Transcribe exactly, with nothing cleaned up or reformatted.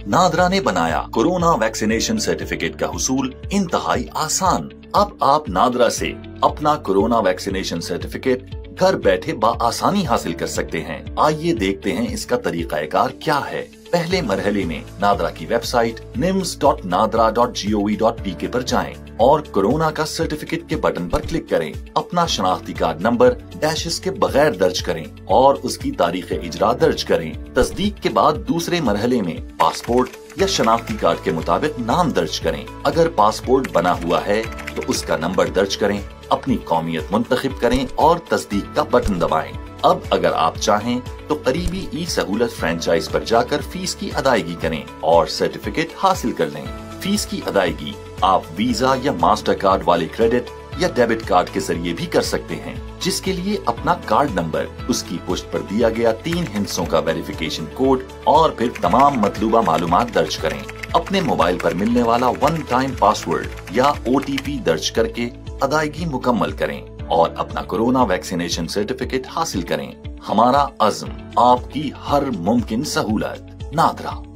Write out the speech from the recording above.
नादरा ने बनाया corona vaccination certificate का हुसूल इंतहाई आसान। अब आप नादरा से अपना कोरोना वैक्सीनेशन सर्टिफिकेट घर बैठे बआसानी हासिल कर सकते हैं। आइए देखते हैं इसका तरीकाकार क्या है। पहले मरहले में नादरा की website NIMS dot NADRA dot G O V dot P K पर जाएं और कोरोना का सर्टिफिकेट के बटन पर क्लिक करें। अपना शनाख्ती कार्ड नंबर डैशेस के बगैर दर्ज करें और उसकी तारीख इजरा दर्ज करें। तस्दीक के बाद दूसरे मरहले में पासपोर्ट या शनाख्ती कार्ड के मुताबिक नाम दर्ज करें। अगर पासपोर्ट बना हुआ है तो उसका नंबर दर्ज करें, अपनी कौमियत मुंतखब करें और तस्दीक का बटन दबाएं। अब अगर आप चाहें तो करीबी ई सहूलत फ्रेंचाइज पर जाकर फीस की अदायगी करें और सर्टिफिकेट हासिल कर लें। फीस की अदायगी आप वीजा या मास्टर कार्ड वाले क्रेडिट या डेबिट कार्ड के जरिए भी कर सकते हैं, जिसके लिए अपना कार्ड नंबर, उसकी पुष्ट पर दिया गया तीन हिस्सों का वेरिफिकेशन कोड और फिर तमाम मतलूबा मालूमात दर्ज करें। अपने मोबाइल पर मिलने वाला वन टाइम पासवर्ड या ओ टी पी दर्ज करके अदायगी मुकम्मल करें और अपना कोरोना वैक्सीनेशन सर्टिफिकेट हासिल करें। हमारा अज़्म, आपकी हर मुमकिन सहूलत। नादरा।